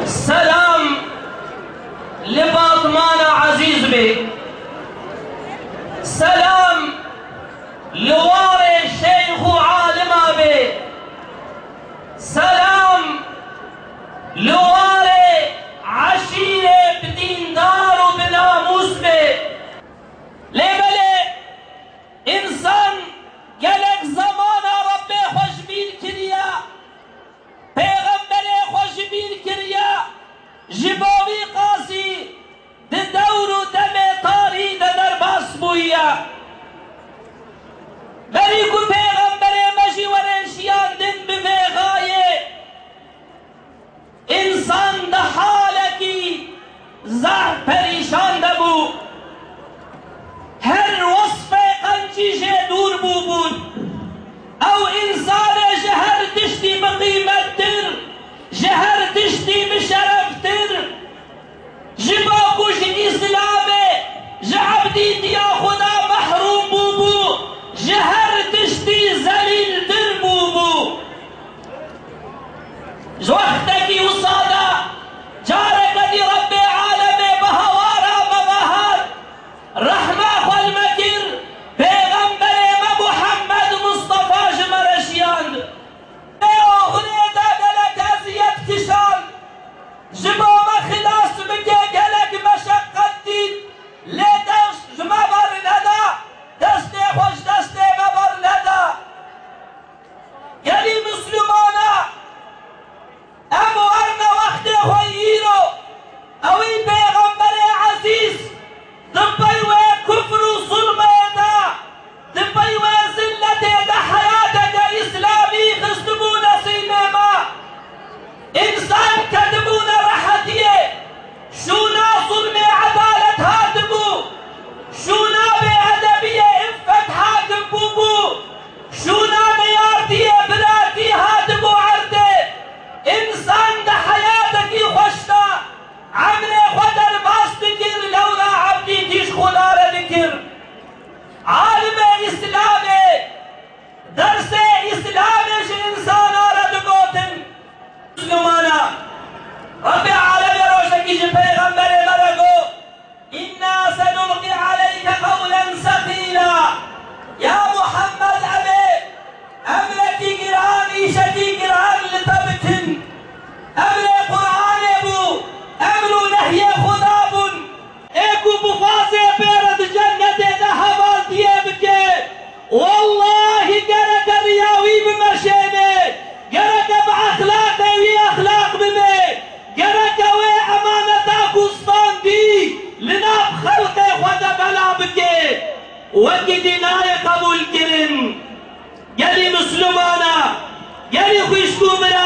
सलाम लिबातमान अजीज में, सलाम लवारे शेख आलिमा में, सलाम लवारे आशीरे दीनदार बिनामूस में। लेबले इंसान गलक जमाना रब्बे खुशबीन किया, पैगंबरे खुशबीन किया, जिबावी कासी दे दौर दमे तारी दे दरबास बुया बरी को पैगंबरे मशवरे शियान दिन बेगाये इंसान दहाल की ज़ाह परेशान दबू हर वस्फ़े कंचीशे दूर बूबून औ इंसान जहर तिश्ती बकीमत तिर जहर तिश्ती बशरफ तिर जिबा कुछ इस्लामे जअब्दी दिया खुदा महरूम बूबू जहर तिश्ती जलील तिर बूबू वक्त की उसादा जारे कदी रब्बे आलमे बहवारा बबहर रहमा खल मकिर पैगंबरे मुहम्मद मुस्तफा जमरशियान ए ओगने दा गलक अजियत किशान जिबा मखलास बके गलक मशक्कत दीन ले दस मबर नदा दस्ते खुश दस्ते मबर नदा यली मुस्लिमाना अबो अरना वक्त होइरो अवी पैगंबरे अजीज दबई वे कुफ्र जुल्म दा दबई वे जिल्लत दा हयात दा इस्लामी खस्तबू नसीमे मा इंसान कदबूना रहतिये शूना जुल्म अदालत हादबू शूना बेअदबिये इफ्फत हादब बूबू शूना नियारतिये बिलाती हादबू अर्दे इंसान दा हयात की खुशना अमरे खुदर बास्त किर लौला अब्दी किश खुदा दिकिर आलिम इस्लाम दरसे इस्लाम इंसान आरद गोतन मुस्लिमाना रब्बे आलम रोशन की पैगंबर मरगो इन्ना सनुल्की अलैका कौलन सकीला या मुहम्मद अबे अमरकी गिरान ईशती गिरान लतबथिन अमरे कुरान अबू अमरू नहिए खुदाबुन एकू बुफासे पेरद जन्नत दहवाल दिए बके वल्लाहि गरक रियावी बमशेने गरक बअखलाक वी अखलाक में गरक वे अमानता गुस्तान दी लिनाब खल्क खुदा बला बके वकी दिनाय कबूल किरन यली मुस्लिमाना यली खुशबू बरा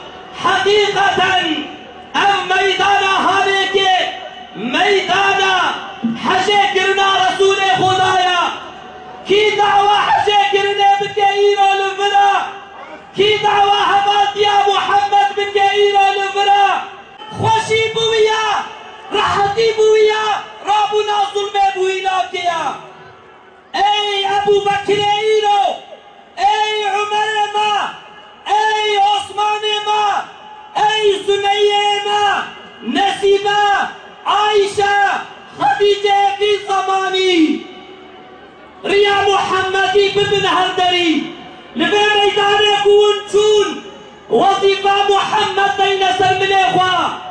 हकीकतन अब मैदाना हारे के मैदाना हजे गिरना रसूल खुदाया की दावा हजे गिरने बके ईरो लवरा की दावा हमादिया मुहम्मद बके ईरो लवरा खुशी बुविया राहती बुविया राबुना जुल्मे बुइला किया ऐ अबू बकर ईरो ऐ उमर मा ऐ उस्मान मा ऐ सुमैया मा नसीबा आयशा खदीजा की ज़मानी रिया मुहम्मदी बिन हरदरी लबे मैदान कून चून वजीफा मुहम्मद बइन सलमने ख्वा